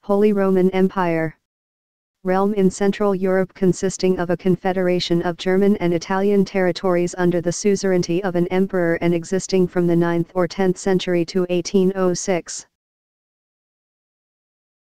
Holy Roman Empire. Realm in Central Europe consisting of a confederation of German and Italian territories under the suzerainty of an emperor and existing from the 9th or 10th century to 1806.